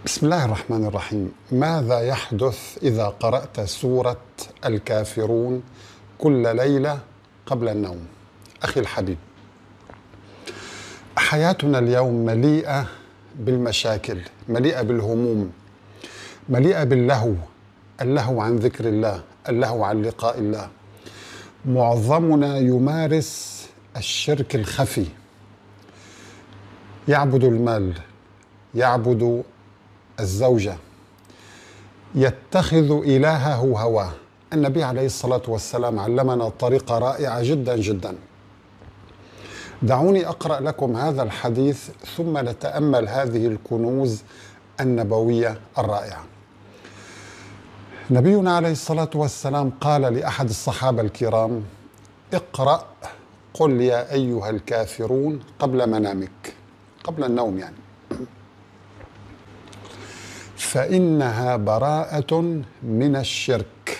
بسم الله الرحمن الرحيم. ماذا يحدث إذا قرأت سورة الكافرون كل ليلة قبل النوم؟ أخي الحبيب، حياتنا اليوم مليئة بالمشاكل، مليئة بالهموم، مليئة باللهو، اللهو عن ذكر الله، اللهو عن لقاء الله. معظمنا يمارس الشرك الخفي، يعبد المال، يعبد الزوجة، يتخذ إلهه هواه. النبي عليه الصلاة والسلام علمنا طريقة رائعة جدا جدا. دعوني أقرأ لكم هذا الحديث ثم نتأمل هذه الكنوز النبوية الرائعة. نبينا عليه الصلاة والسلام قال لأحد الصحابة الكرام: اقرأ قل يا أيها الكافرون قبل منامك، قبل النوم يعني، فإنها براءة من الشرك.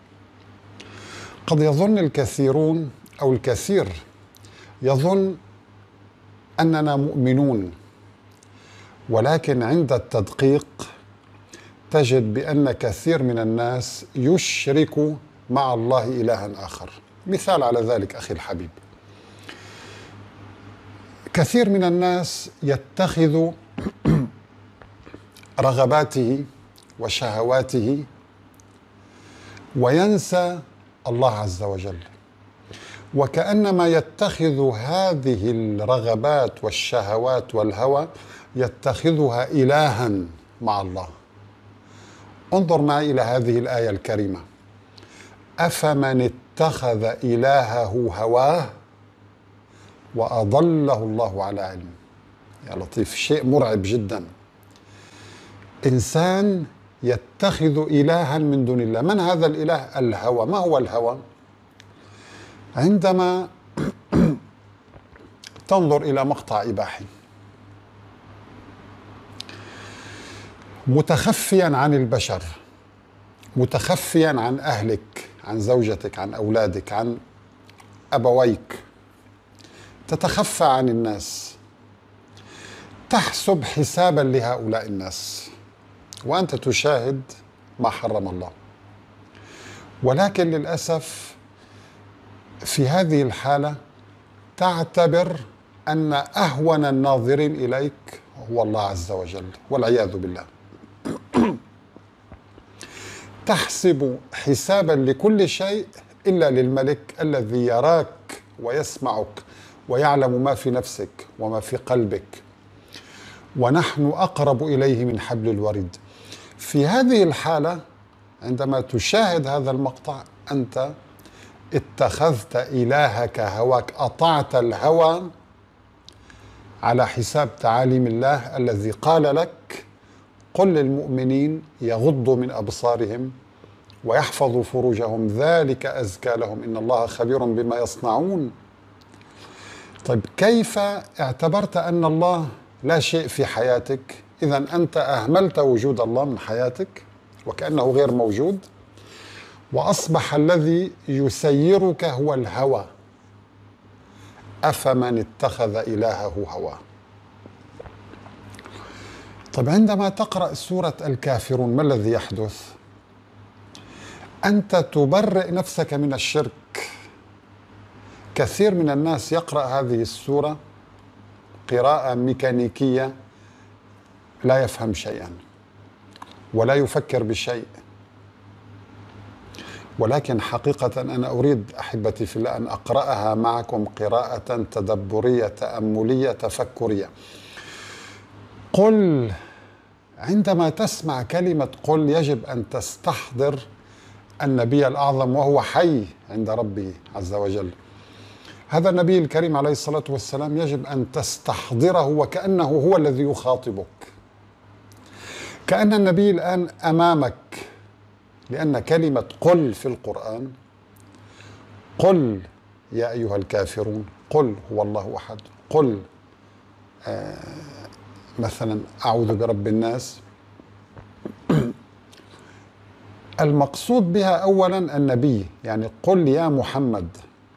قد يظن الكثيرون أو الكثير يظن أننا مؤمنون، ولكن عند التدقيق تجد بأن كثير من الناس يشرك مع الله إلها آخر. مثال على ذلك أخي الحبيب، كثير من الناس يتخذ رغباته وشهواته وينسى الله عز وجل، وكأنما يتخذ هذه الرغبات والشهوات والهوى يتخذها إلها مع الله. انظر معي إلى هذه الآية الكريمة: أفمن اتخذ إلهه هواه وأضله الله على علم. يا لطيف، شيء مرعب جدا. إنسان يتخذ إلها من دون الله. من هذا الإله؟ الهوى. ما هو الهوى؟ عندما تنظر إلى مقطع إباحي متخفيا عن البشر، متخفيا عن أهلك، عن زوجتك، عن أولادك، عن أبويك، تتخفى عن الناس، تحسب حسابا لهؤلاء الناس وأنت تشاهد ما حرم الله. ولكن للأسف في هذه الحالة تعتبر أن أهون الناظرين إليك هو الله عز وجل، والعياذ بالله. تحسب حسابا لكل شيء إلا للملك الذي يراك ويسمعك ويعلم ما في نفسك وما في قلبك، ونحن أقرب إليه من حبل الوريد. في هذه الحالة عندما تشاهد هذا المقطع أنت اتخذت إلهك هواك، أطعت الهوى على حساب تعاليم الله الذي قال لك: قل للمؤمنين يغضوا من أبصارهم ويحفظوا فروجهم ذلك أزكى لهم إن الله خبير بما يصنعون. طيب، كيف اعتبرت أن الله لا شيء في حياتك؟ إذن أنت أهملت وجود الله من حياتك وكأنه غير موجود، وأصبح الذي يسيرك هو الهوى. أفمن اتخذ إلهه هواه. طيب، عندما تقرأ سورة الكافرون ما الذي يحدث؟ أنت تبرئ نفسك من الشرك. كثير من الناس يقرأ هذه السورة قراءة ميكانيكية، لا يفهم شيئا ولا يفكر بشيء. ولكن حقيقة أنا أريد أحبتي في الله أن أقرأها معكم قراءة تدبرية تأملية تفكرية. قل، عندما تسمع كلمة قل يجب أن تستحضر النبي الأعظم وهو حي عند ربه عز وجل. هذا النبي الكريم عليه الصلاة والسلام يجب أن تستحضره وكأنه هو الذي يخاطبك، كأن النبي الآن أمامك. لأن كلمة قل في القرآن: قل يا أيها الكافرون، قل هو الله أحد، قل مثلا أعوذ برب الناس. المقصود بها أولا النبي، يعني قل يا محمد،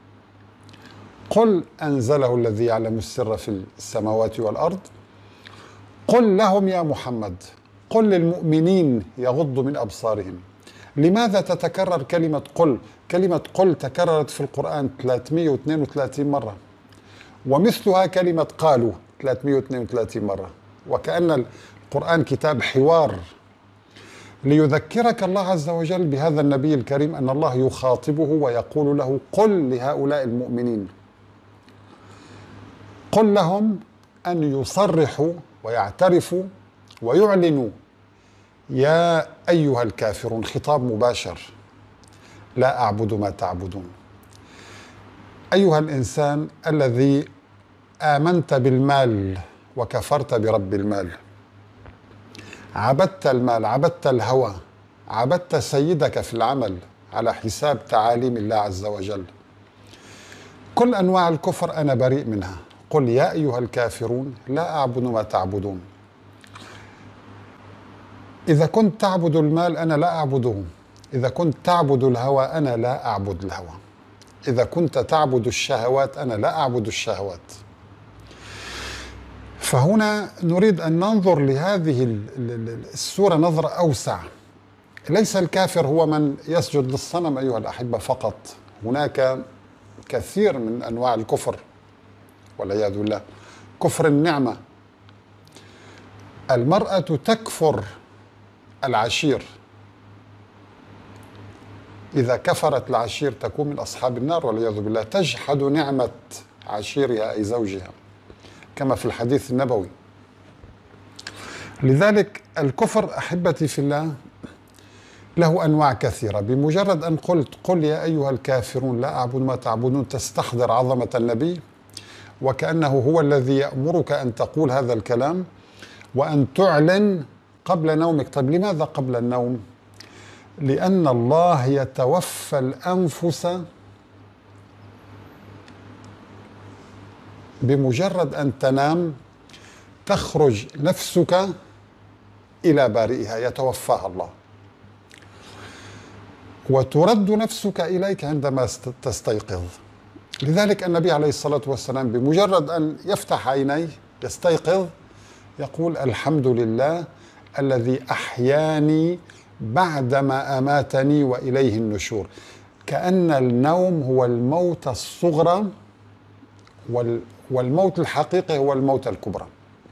قل أنزله الذي يعلم السر في السماوات والأرض، قل لهم يا محمد. قل للمؤمنين يغضوا من أبصارهم. لماذا تتكرر كلمة قل؟ كلمة قل تكررت في القرآن 332 مرة، ومثلها كلمة قالوا 332 مرة، وكأن القرآن كتاب حوار ليذكرك الله عز وجل بهذا النبي الكريم أن الله يخاطبه ويقول له قل لهؤلاء المؤمنين، قل لهم أن يصرحوا ويعترفوا ويعلنوا يا أيها الكافرون، خطاب مباشر، لا أعبد ما تعبدون. أيها الإنسان الذي آمنت بالمال وكفرت برب المال، عبدت المال، عبدت الهوى، عبدت سيدك في العمل على حساب تعاليم الله عز وجل، كل أنواع الكفر أنا بريء منها. قل يا أيها الكافرون لا أعبد ما تعبدون. إذا كنت تعبد المال أنا لا أعبده، إذا كنت تعبد الهوى أنا لا أعبد الهوى، إذا كنت تعبد الشهوات أنا لا أعبد الشهوات. فهنا نريد أن ننظر لهذه السورة نظرة أوسع. ليس الكافر هو من يسجد للصنم أيها الأحبة فقط، هناك كثير من أنواع الكفر والعياذ بالله. كفر النعمة، المرأة تكفر العشير، إذا كفرت العشير تكون من أصحاب النار والعياذ بالله، تجحد نعمة عشيرها أي زوجها كما في الحديث النبوي. لذلك الكفر أحبتي في الله له أنواع كثيرة. بمجرد أن قلت قل يا أيها الكافرون لا أعبد ما تعبدون تستحضر عظمة النبي، وكأنه هو الذي يأمرك أن تقول هذا الكلام وأن تعلن قبل نومك. طيب لماذا قبل النوم؟ لأن الله يتوفى الأنفس بمجرد أن تنام، تخرج نفسك إلى بارئها، يتوفاها الله، وترد نفسك إليك عندما تستيقظ. لذلك النبي عليه الصلاة والسلام بمجرد أن يفتح عينيه يستيقظ يقول الحمد لله الذي أحياني بعدما أماتني وإليه النشور. كأن النوم هو الموت الصغرى والموت الحقيقي هو الموت الكبرى.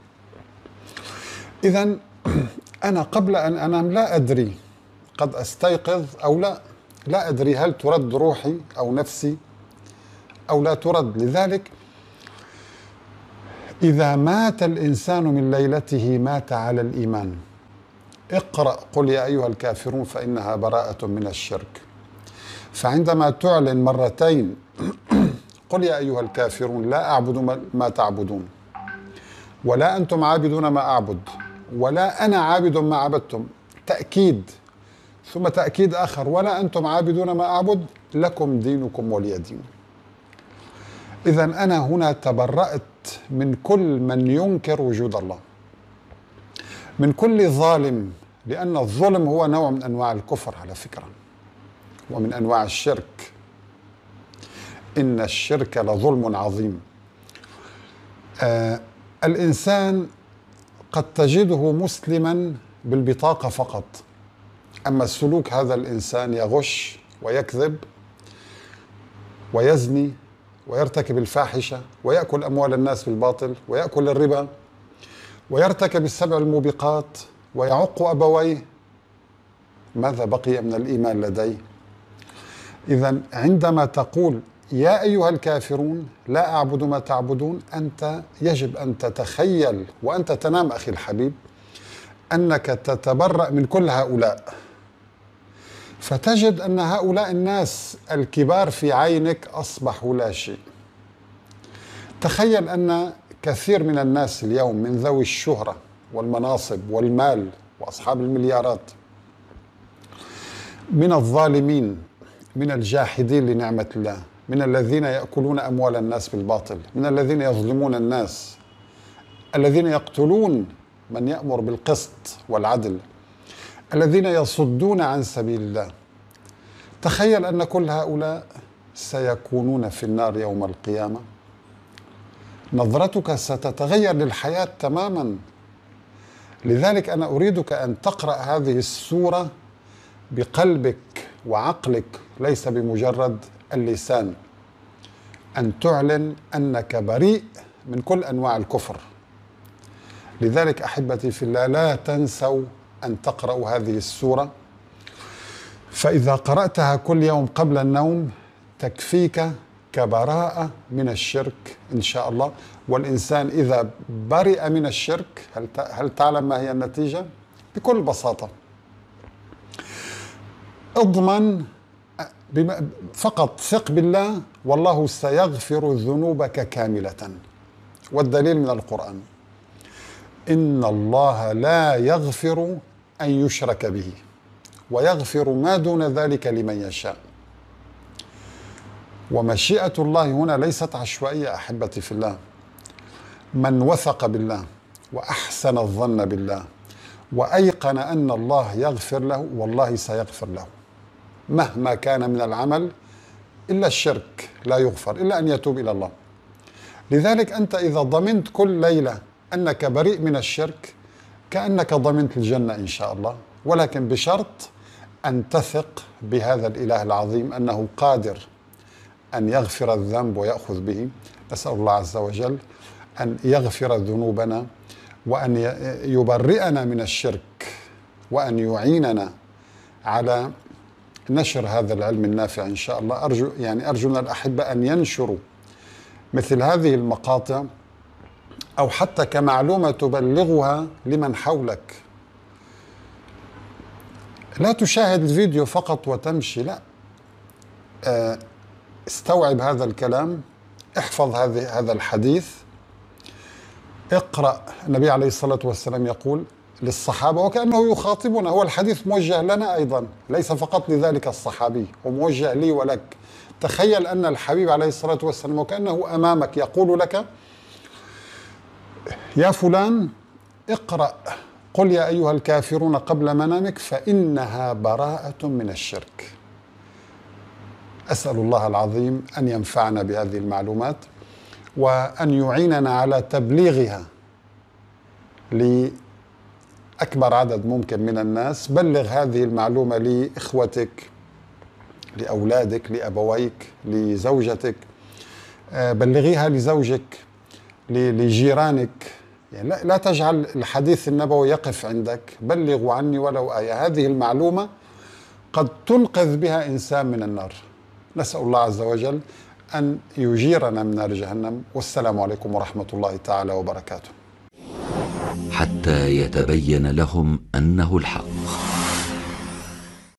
إذن أنا قبل أن أنام لا أدري، قد أستيقظ أو لا أدري هل ترد روحي أو نفسي أو لا ترد. لذلك إذا مات الإنسان من ليلته مات على الإيمان. اقرأ قل يا أيها الكافرون فإنها براءة من الشرك. فعندما تعلن مرتين قل يا أيها الكافرون لا أعبد ما تعبدون، ولا أنتم عابدون ما أعبد، ولا أنا عابد ما عبدتم، تأكيد ثم تأكيد آخر ولا أنتم عابدون ما أعبد، لكم دينكم ولي دين. إذن أنا هنا تبرأت من كل من ينكر وجود الله، من كل ظالم، لأن الظلم هو نوع من أنواع الكفر على فكرة ومن أنواع الشرك. إن الشرك لظلم عظيم. الإنسان قد تجده مسلما بالبطاقة فقط، أما السلوك هذا الإنسان يغش ويكذب ويزني ويرتكب الفاحشة ويأكل أموال الناس بالباطل ويأكل الربا ويرتكب السبع الموبقات ويعق أبويه، ماذا بقي من الإيمان لديه؟ إذن عندما تقول يا أيها الكافرون لا أعبد ما تعبدون، أنت يجب أن تتخيل وأنت تنام أخي الحبيب أنك تتبرأ من كل هؤلاء، فتجد أن هؤلاء الناس الكبار في عينك أصبحوا لا شيء. تخيل أن كثير من الناس اليوم من ذوي الشهرة والمناصب والمال وأصحاب المليارات، من الظالمين، من الجاحدين لنعمة الله، من الذين يأكلون أموال الناس بالباطل، من الذين يظلمون الناس، الذين يقتلون من يأمر بالقسط والعدل، الذين يصدون عن سبيل الله. تخيل أن كل هؤلاء سيكونون في النار يوم القيامة. نظرتك ستتغير للحياة تماما. لذلك أنا أريدك أن تقرأ هذه السورة بقلبك وعقلك، ليس بمجرد اللسان، أن تعلن أنك بريء من كل أنواع الكفر. لذلك أحبتي في الله، لا تنسوا أن تقرأوا هذه السورة، فإذا قرأتها كل يوم قبل النوم تكفيك كبراءة من الشرك إن شاء الله. والإنسان إذا برئ من الشرك، هل تعلم ما هي النتيجة؟ بكل بساطة اضمن، فقط ثق بالله، والله سيغفر ذنوبك كاملة. والدليل من القرآن: إن الله لا يغفر أن يشرك به ويغفر ما دون ذلك لمن يشاء. ومشيئة الله هنا ليست عشوائية أحبتي في الله. من وثق بالله وأحسن الظن بالله وأيقن أن الله يغفر له، والله سيغفر له مهما كان من العمل، إلا الشرك لا يغفر إلا أن يتوب إلى الله. لذلك أنت إذا ضمنت كل ليلة أنك بريء من الشرك، كأنك ضمنت الجنة إن شاء الله، ولكن بشرط أن تثق بهذا الإله العظيم أنه قادر أن يغفر الذنب ويأخذ به. نسأل الله عز وجل أن يغفر ذنوبنا، وأن يبرئنا من الشرك، وأن يعيننا على نشر هذا العلم النافع إن شاء الله. أرجو من الأحبة أن ينشروا مثل هذه المقاطع، أو حتى كمعلومة تبلغها لمن حولك. لا تشاهد الفيديو فقط وتمشي، لا، استوعب هذا الكلام، احفظ هذا الحديث، اقرأ. النبي عليه الصلاة والسلام يقول للصحابة وكأنه يخاطبنا، هو الحديث موجه لنا أيضا، ليس فقط لذلك الصحابي، هو موجه لي ولك. تخيل أن الحبيب عليه الصلاة والسلام وكأنه أمامك يقول لك: يا فلان اقرأ قل يا أيها الكافرون قبل منامك فإنها براءة من الشرك. أسأل الله العظيم أن ينفعنا بهذه المعلومات، وأن يعيننا على تبليغها لأكبر عدد ممكن من الناس. بلغ هذه المعلومة لإخوتك، لأولادك، لأبويك، لزوجتك، بلغيها لزوجك، لجيرانك. يعني لا تجعل الحديث النبوي يقف عندك، بلغوا عني ولو آية. هذه المعلومة قد تنقذ بها إنسان من النار. نسأل الله عز وجل أن يجيرنا من نار جهنم. والسلام عليكم ورحمة الله تعالى وبركاته. حتى يتبين لهم أنه الحق.